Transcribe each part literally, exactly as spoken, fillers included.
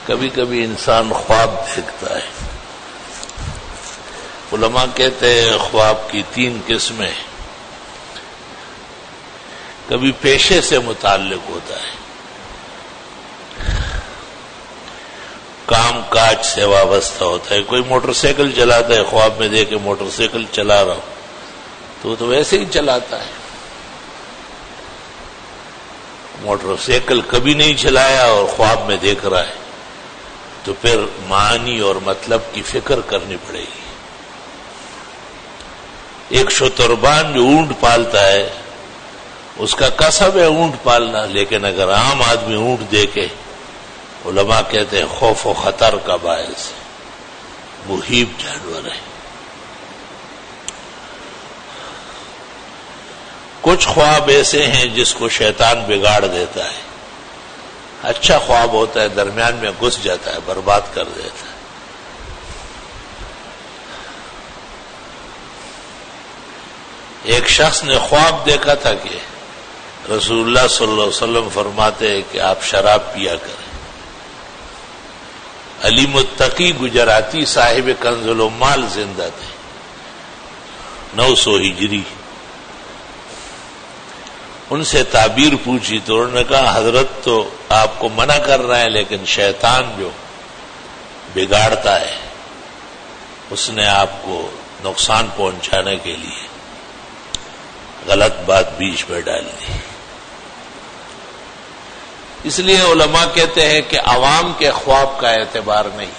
کبھی کبھی انسان خواب دیکھتا ہے. علماء کہتے ہیں خواب کی تین قسمیں. کبھی پیشے سے متعلق ہوتا ہے، کام کاج سے وابستہ ہوتا ہے. کوئی موٹر سائیکل چلاتا ہے، خواب میں دیکھے موٹر سائیکل چلا رہا ہو تو وہ تو ویسے ہی چلاتا ہے. موٹر سائیکل کبھی نہیں چلایا اور خواب میں دیکھ رہا ہے تو پھر معنی اور مطلب کی فکر کرنی پڑے گی. ایک شتربان جو اونٹ پالتا ہے اس کا کسب ہے اونٹ پالنا، لیکن اگر عام آدمی اونٹ دیکھے علماء کہتے ہیں خوف و خطر کا باعث مہیب جانور ہے. کچھ خواب ایسے ہیں جس کو شیطان بگاڑ دیتا ہے. اچھا خواب ہوتا ہے، درمیان میں گھس جاتا ہے، برباد کر دیتا ہے. ایک شخص نے خواب دیکھا تھا کہ رسول اللہ صلی اللہ علیہ وسلم فرماتے ہیں کہ آپ شراب پیا کریں. علی متقی گجراتی صاحب کنز العمال زندہ تھے، نو سو ہجری. ان سے تعبیر پوچھی تو انہوں نے کہا حضرت تو آپ کو منع کر رہے ہیں، لیکن شیطان جو بگاڑتا ہے اس نے آپ کو نقصان پہنچانے کے لیے غلط بات بیچ میں ڈال دی. اس لیے علماء کہتے ہیں کہ عوام کے خواب کا اعتبار نہیں.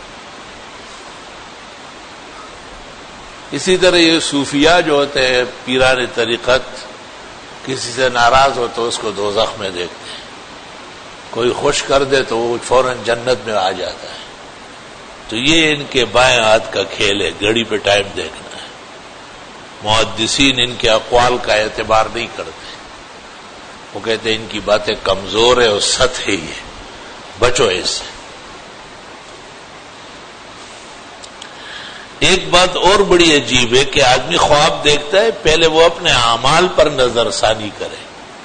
اسی طرح یہ صوفیاء جو ہوتے ہیں پیران طریقت، کسی سے ناراض ہو تو اس کو دوزخ میں دیکھتے ہیں، کوئی خوش کر دے تو وہ فوراً جنت میں آ جاتا ہے. تو یہ ان کے بائیں ہاتھ کا کھیل ہے، گھڑی پہ ٹائم دیکھنا ہے. محدثین ان کے اقوال کا اعتبار نہیں کرتے، وہ کہتے ہیں ان کی باتیں کمزور ہے اور سطحی ہے، بچو اس سے. ایک بات اور بڑی عجیب ہے کہ آدمی خواب دیکھتا ہے، پہلے وہ اپنے اعمال پر نظر ثانی کرے.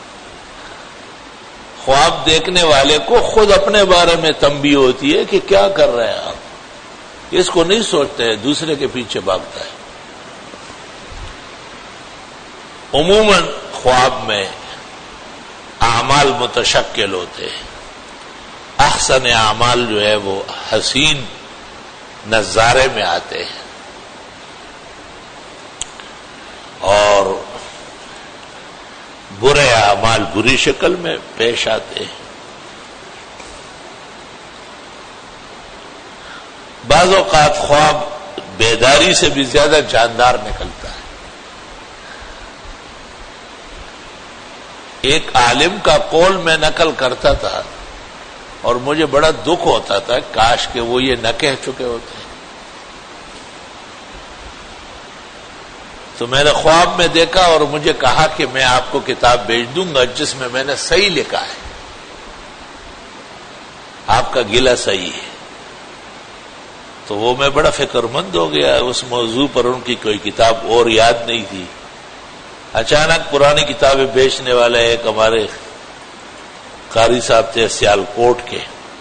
خواب دیکھنے والے کو خود اپنے بارے میں تنبیہ ہوتی ہے کہ کیا کر رہے ہیں آپ، اس کو نہیں سوچتے، دوسرے کے پیچھے بھاگتا ہے. عموماً خواب میں اعمال متشکل ہوتے ہیں. احسن اعمال جو ہے وہ حسین نظارے میں آتے ہیں اور برے اعمال بری شکل میں پیش آتے ہیں. بعض اوقات خواب بیداری سے بھی زیادہ جاندار نکلتا ہے. ایک عالم کا قول میں نقل کرتا تھا اور مجھے بڑا دکھ ہوتا تھا، کاش کہ وہ یہ نہ کہہ چکے ہوتے. تو میں نے خواب میں دیکھا اور مجھے کہا کہ میں آپ کو کتاب بھیج دوں گا جس میں میں نے صحیح لکھا ہے، آپ کا گلہ صحیح ہے. تو وہ میں بڑا فکر مند ہو گیا. اس موضوع پر ان کی کوئی کتاب اور یاد نہیں تھی. اچانک پرانی کتابیں بیچنے والے ایک ہمارے قاری صاحب تھے سیال کوٹ کے،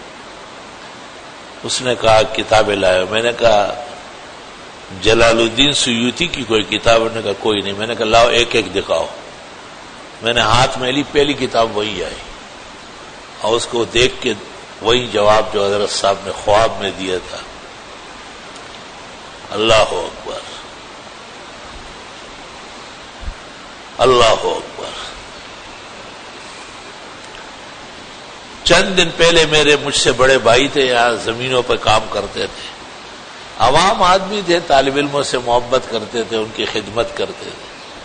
اس نے کہا کتابیں لائے. میں نے کہا جلال الدین سیوطی کی کوئی کتاب؟ نے کہا کوئی نہیں. میں نے کہا لاؤ ایک ایک دکھاؤ. میں نے ہاتھ میں لی، پہلی کتاب وہی آئی اور اس کو دیکھ کے وہی جواب جو حضرت صاحب نے خواب میں دیا تھا. اللہ اکبر، اللہ اکبر. چند دن پہلے میرے مجھ سے بڑے بھائی تھے، یہاں زمینوں پہ کام کرتے تھے، عوام آدمی تھے، طالب علموں سے محبت کرتے تھے، ان کی خدمت کرتے تھے.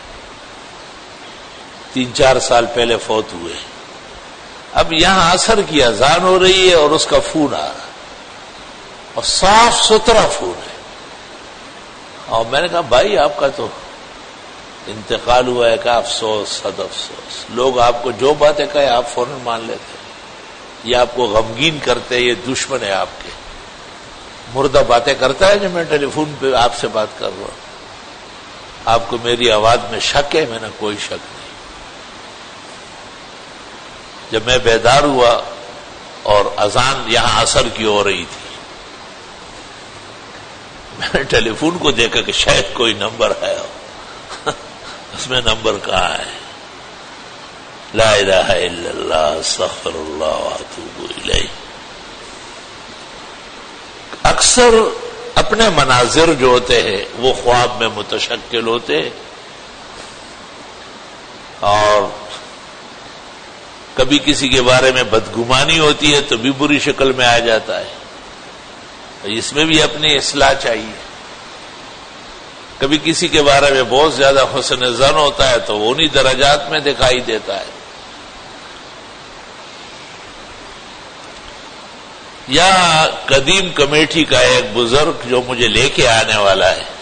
تین چار سال پہلے فوت ہوئے. اب یہاں عصر کی اذان ہو رہی ہے اور اس کا فون آ رہا اور صاف ستھرا فون ہے. اور میں نے کہا بھائی آپ کا تو انتقال ہوا ہے. کہ افسوس، صد افسوس. لوگ آپ کو جو باتیں کہے آپ فوراً مان لیتے، یہ آپ کو غمگین کرتے، یہ دشمن ہے آپ کے. مردہ باتیں کرتا ہے جو میں ٹیلی فون پہ آپ سے بات کر رہا ہوں. آپ کو میری آواز میں شک ہے؟ میں نے کوئی شک نہیں. جب میں بیدار ہوا اور اذان یہاں عصر کی ہو رہی تھی. میں نے ٹیلی فون کو دیکھا کہ شاید کوئی نمبر ہے، اس میں نمبر کہاں ہے؟ لا الہ الا اللہ استغفر اللہ واتوب الیہ. اکثر اپنے مناظر جو ہوتے ہیں وہ خواب میں متشکل ہوتے ہیں، اور کبھی کسی کے بارے میں بدگمانی ہوتی ہے تو بھی بری شکل میں آ جاتا ہے. اس میں بھی اپنی اصلاح چاہیے. کبھی کسی کے بارے میں بہت زیادہ حسن ظن ہوتا ہے تو وہ انہی درجات میں دکھائی دیتا ہے. یا قدیم کمیٹی کا ایک بزرگ جو مجھے لے کے آنے والا ہے،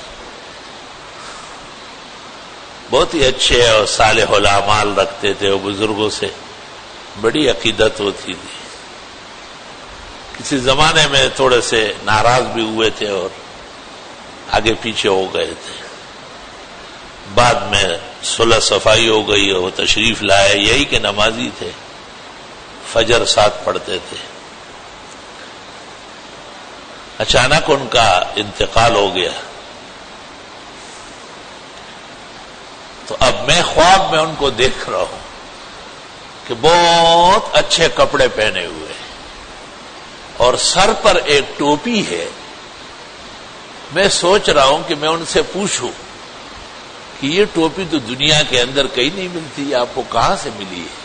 بہت ہی اچھے اور صالح الاعمال رکھتے تھے، وہ بزرگوں سے بڑی عقیدت ہوتی تھی. کسی زمانے میں تھوڑے سے ناراض بھی ہوئے تھے اور آگے پیچھے ہو گئے تھے. بعد میں صلح صفائی ہو گئی اور وہ تشریف لائے. یہی کہ نمازی تھے، فجر ساتھ پڑھتے تھے. اچانک ان کا انتقال ہو گیا. تو اب میں خواب میں ان کو دیکھ رہا ہوں کہ بہت اچھے کپڑے پہنے ہوئے اور سر پر ایک ٹوپی ہے. میں سوچ رہا ہوں کہ میں ان سے پوچھوں کہ یہ ٹوپی تو دنیا کے اندر کہیں نہیں ملتی، آپ کو کہاں سے ملی ہے؟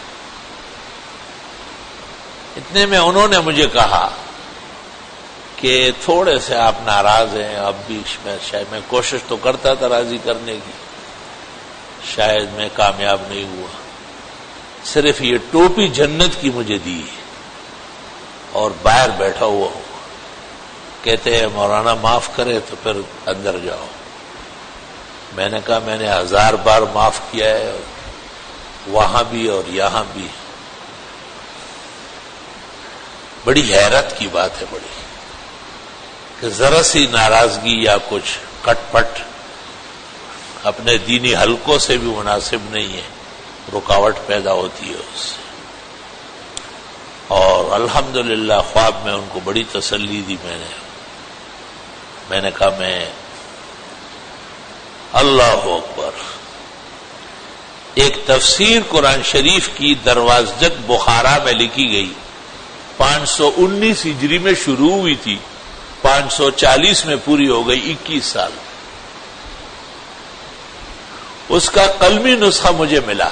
اتنے میں انہوں نے مجھے کہا کہ تھوڑے سے آپ ناراض ہیں. اب بھی میں شاید میں کوشش تو کرتا تھا راضی کرنے کی، شاید میں کامیاب نہیں ہوا. صرف یہ ٹوپی جنت کی مجھے دی اور باہر بیٹھا ہوا ہوں. کہتے ہیں مولانا معاف کرے تو پھر اندر جاؤ. میں نے کہا میں نے ہزار بار معاف کیا ہے، وہاں بھی اور یہاں بھی. بڑی حیرت کی بات ہے بڑی کہ ذرا سی ناراضگی یا کچھ کٹ پٹ اپنے دینی حلقوں سے بھی مناسب نہیں ہے، رکاوٹ پیدا ہوتی ہے اس سے. اور الحمدللہ خواب میں ان کو بڑی تسلی دی. میں نے میں نے کہا میں اللہ اکبر. ایک تفسیر قرآن شریف کی دروازجک بخارا میں لکھی گئی، پانچ سو انیس ہجری میں شروع ہوئی تھی، پانچ سو چالیس میں پوری ہو گئی، اکیس سال. اس کا قلمی نسخہ مجھے ملا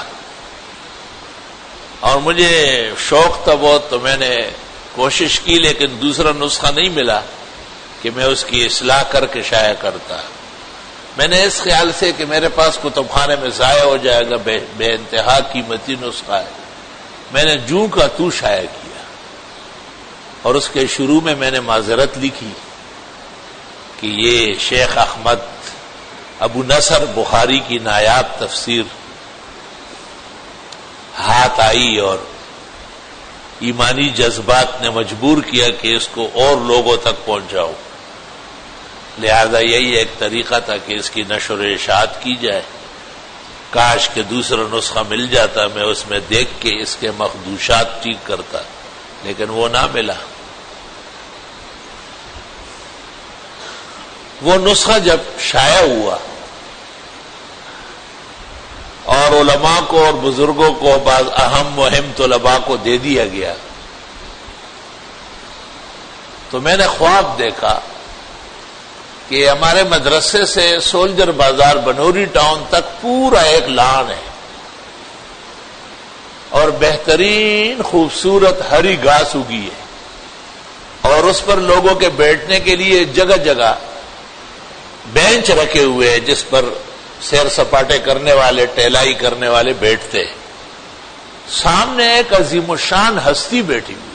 اور مجھے شوق تھا بہت، تو میں نے کوشش کی لیکن دوسرا نسخہ نہیں ملا کہ میں اس کی اصلاح کر کے شائع کرتا. میں نے اس خیال سے کہ میرے پاس کتب خانے میں ضائع ہو جائے گا، بے, بے انتہا قیمتی نسخہ ہے، میں نے جوں کا تو شائع کیا. اور اس کے شروع میں میں نے معذرت لکھی کہ یہ شیخ احمد ابو نصر بخاری کی نایاب تفسیر ہاتھ آئی اور ایمانی جذبات نے مجبور کیا کہ اس کو اور لوگوں تک پہنچاؤ. لہذا یہی ایک طریقہ تھا کہ اس کی نشر و اشاعت کی جائے. کاش کہ دوسرا نسخہ مل جاتا، میں اس میں دیکھ کے اس کے مخدوشات ٹھیک کرتا، لیکن وہ نہ ملا. وہ نسخہ جب شائع ہوا اور علماء کو اور بزرگوں کو، بعض اہم مہم طلباء کو دے دیا گیا، تو میں نے خواب دیکھا کہ ہمارے مدرسے سے سولجر بازار بنوری ٹاؤن تک پورا ایک لان ہے اور بہترین خوبصورت ہری گھاس اگی ہے، اور اس پر لوگوں کے بیٹھنے کے لیے جگہ جگہ بینچ رکھے ہوئے ہیں جس پر سیر سپاٹے کرنے والے، ٹہلائی کرنے والے بیٹھتے. سامنے ایک عظیم الشان ہستی بیٹھی ہوئی.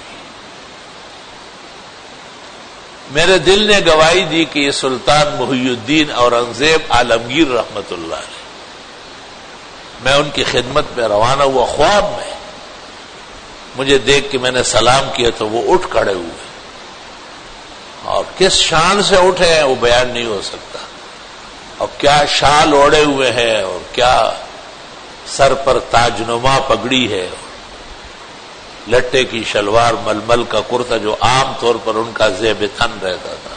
میرے دل نے گواہی دی کہ یہ سلطان محی الدین اورنگزیب عالمگیر رحمت اللہ علیہ. میں ان کی خدمت میں روانہ ہوا. خواب میں مجھے دیکھ کے میں نے سلام کیا تو وہ اٹھ کھڑے ہوئے، اور کس شان سے اٹھے ہیں وہ بیان نہیں ہو سکتا، اور کیا شال اوڑے ہوئے ہیں اور کیا سر پر تاج نما پگڑی ہے. لٹے کی شلوار، ململ کا کرتا جو عام طور پر ان کا زیب تن رہتا تھا.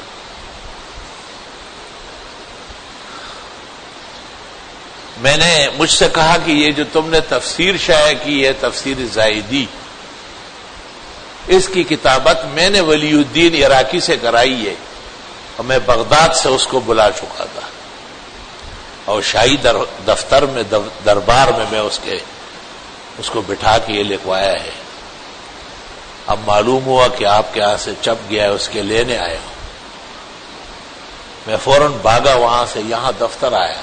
میں نے مجھ سے کہا کہ یہ جو تم نے تفسیر شائع کی ہے، تفسیر زائدی، اس کی کتابت میں نے ولی الدین عراقی سے کرائی ہے اور میں بغداد سے اس کو بلا چکا تھا اور شاہی دفتر میں دربار میں میں اس کے اس کو بٹھا کے یہ لکھوایا ہے. اب معلوم ہوا کہ آپ کے ہاں سے چپ گیا ہے، اس کے لینے آیا ہوں. میں فوراً بھاگا وہاں سے، یہاں دفتر آیا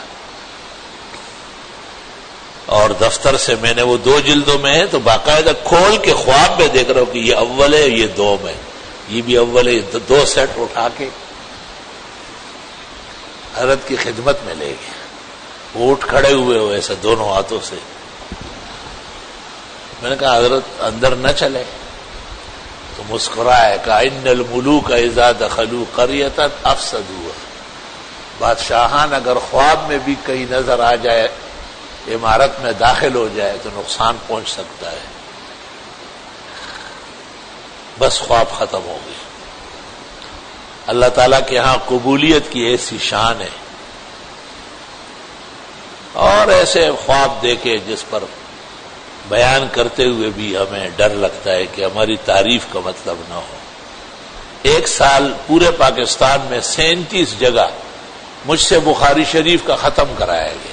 اور دفتر سے میں نے وہ دو جلدوں میں ہے تو باقاعدہ کھول کے خواب میں دیکھ رہا ہوں کہ یہ اول ہے، یہ دوم ہے، یہ بھی اول ہے. دو سیٹ اٹھا کے حضرت کی خدمت میں لے گئے. وہ اٹھ کھڑے ہوئے ہوئے ایسے دونوں ہاتھوں سے. میں نے کہا حضرت اندر نہ چلے تو مسکرائے، کہا ان الملوک اذا دخلوا قریۃ افسدوها. بادشاہان اگر خواب میں بھی کہیں نظر آ جائے، عمارت میں داخل ہو جائے تو نقصان پہنچ سکتا ہے. بس خواب ختم ہو گئی. اللہ تعالیٰ کے ہاں قبولیت کی ایسی شان ہے. اور ایسے خواب دیکھے جس پر بیان کرتے ہوئے بھی ہمیں ڈر لگتا ہے کہ ہماری تعریف کا مطلب نہ ہو. ایک سال پورے پاکستان میں سینتیس جگہ مجھ سے بخاری شریف کا ختم کرایا گیا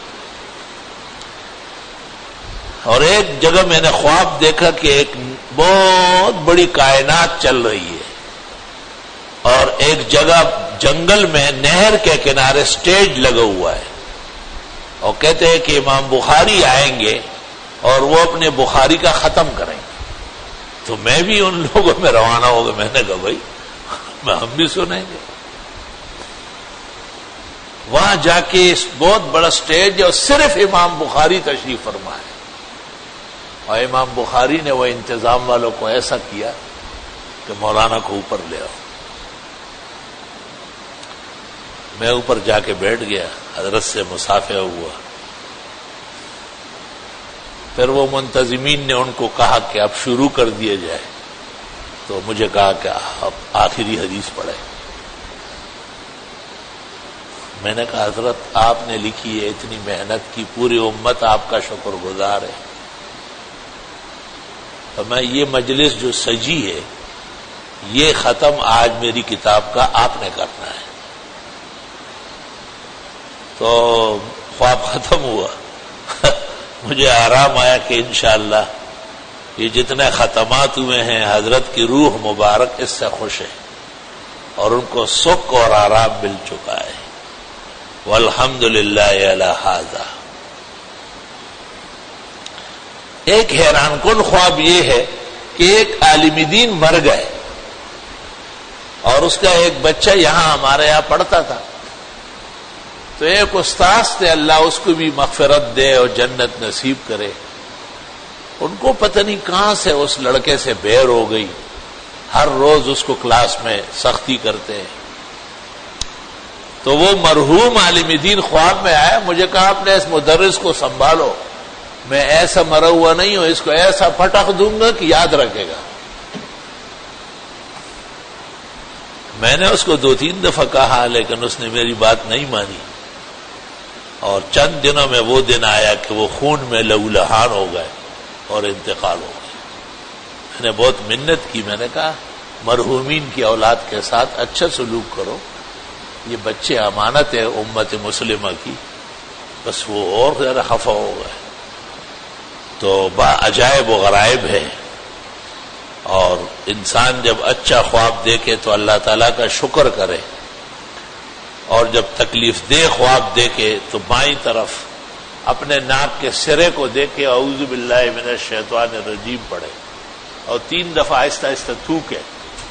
اور ایک جگہ میں نے خواب دیکھا کہ ایک بہت بڑی کائنات چل رہی ہے اور ایک جگہ جنگل میں نہر کے کنارے سٹیج لگا ہوا ہے اور کہتے ہیں کہ امام بخاری آئیں گے اور وہ اپنے بخاری کا ختم کریں گے. تو میں بھی ان لوگوں میں روانہ ہو گیا. میں نے کہا بھائی میں ہم بھی سنیں گے. وہاں جا کے اس بہت بڑا سٹیج ہے اور صرف امام بخاری تشریف فرما ہے اور امام بخاری نے وہ انتظام والوں کو ایسا کیا کہ مولانا کو اوپر لے آؤ. میں اوپر جا کے بیٹھ گیا، حضرت سے مصافحہ ہوا. پھر وہ منتظمین نے ان کو کہا کہ اب شروع کر دیا جائے. تو مجھے کہا کہ اب آخری حدیث پڑھے. میں نے کہا حضرت آپ نے لکھی ہے، اتنی محنت کی، پوری امت آپ کا شکر گزار ہے. تو میں یہ مجلس جو سجی ہے یہ ختم آج میری کتاب کا آپ نے کرنا ہے. تو خواب ختم ہوا. مجھے آرام آیا کہ انشاءاللہ یہ جتنے ختمات ہوئے ہیں حضرت کی روح مبارک اس سے خوش ہے اور ان کو سکھ اور آرام مل چکا ہے. والحمدللہ علی ھذا. ایک حیران کن خواب یہ ہے کہ ایک عالم دین مر گئے اور اس کا ایک بچہ یہاں ہمارے یہاں پڑھتا تھا. تو ایک استاذ تھے، اللہ اس کو بھی مغفرت دے اور جنت نصیب کرے. ان کو پتہ نہیں کہاں سے اس لڑکے سے بیر ہو گئی، ہر روز اس کو کلاس میں سختی کرتے ہیں. تو وہ مرحوم عالم دین خواب میں آیا، مجھے کہا اپنے اس مدرس کو سنبھالو، میں ایسا مرا ہوا نہیں ہوں، اس کو ایسا پٹخ دوں گا کہ یاد رکھے گا. میں نے اس کو دو تین دفعہ کہا لیکن اس نے میری بات نہیں مانی اور چند دنوں میں وہ دن آیا کہ وہ خون میں لہولہان ہو گئے اور انتقال ہو گئے. میں نے بہت منت کی. میں نے کہا مرحومین کی اولاد کے ساتھ اچھا سلوک کرو، یہ بچے امانت ہے امت مسلمہ کی. بس وہ اور زیادہ خفا ہو گئے. تو با عجائب و غرائب ہے اور انسان جب اچھا خواب دیکھے تو اللہ تعالیٰ کا شکر کرے اور جب تکلیف دہ خواب دیکھے تو بائیں طرف اپنے ناک کے سرے کو دیکھے اعوذ باللہ من الشیطان الرجیم پڑھے اور تین دفعہ آہستہ آہستہ تھوکے.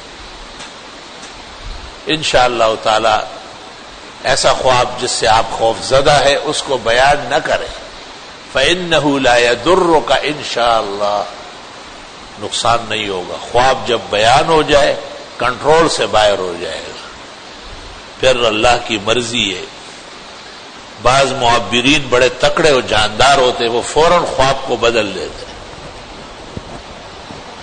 انشاءاللہ تعالی ایسا خواب جس سے آپ خوف زدہ ہے اس کو بیان نہ کریں. فَإِنَّهُ لَا يَضُرُّكَ انشاءاللہ. نقصان نہیں ہوگا. خواب جب بیان ہو جائے کنٹرول سے باہر ہو جائے گا. پھر اللہ کی مرضی ہے. بعض معبرین بڑے تکڑے اور جاندار ہوتے، وہ فوراً خواب کو بدل دیتے.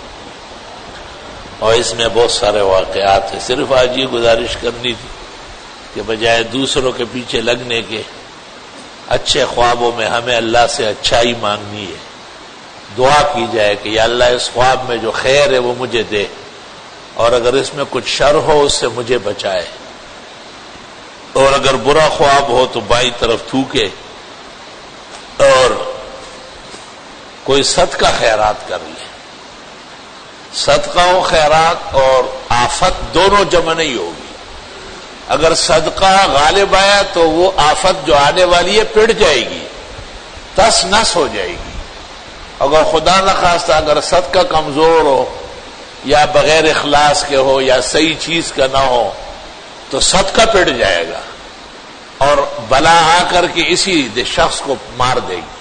اور اس میں بہت سارے واقعات ہیں. صرف آج یہ گزارش کرنی تھی کہ بجائے دوسروں کے پیچھے لگنے کے اچھے خوابوں میں ہمیں اللہ سے اچھائی مانگنی ہے. دعا کی جائے کہ یا اللہ اس خواب میں جو خیر ہے وہ مجھے دے، اور اگر اس میں کچھ شر ہو اس سے مجھے بچائے، اور اگر برا خواب ہو تو بائیں طرف تھوکے اور کوئی صدقہ خیرات کر لے. صدقہ و خیرات اور آفت دونوں جمع نہیں ہوگی. اگر صدقہ غالب آیا تو وہ آفت جو آنے والی ہے پڑ جائے گی، تس نس ہو جائے گی. اگر خدا نخواستہ اگر صدقہ کمزور ہو یا بغیر اخلاص کے ہو یا صحیح چیز کا نہ ہو تو صدقہ پڑ جائے گا اور بلا آ کر کے اسی شخص کو مار دے گی.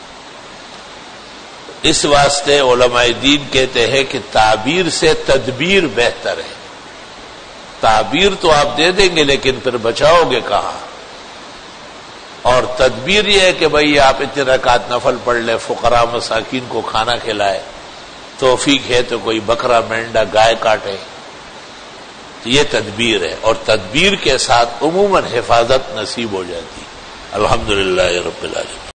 اس واسطے علماء دین کہتے ہیں کہ تعبیر سے تدبیر بہتر ہے. تعبیر تو آپ دے دیں گے لیکن پھر بچاؤ گے کہاں؟ اور تدبیر یہ ہے کہ بھئی آپ اتنے رکعت نفل پڑھ لیں، فقراء مساکین کو کھانا کھلائے، توفیق ہے تو کوئی بکرا مینڈا گائے کاٹے، تو یہ تدبیر ہے. اور تدبیر کے ساتھ عموماً حفاظت نصیب ہو جاتی. الحمدللہ رب العالمین.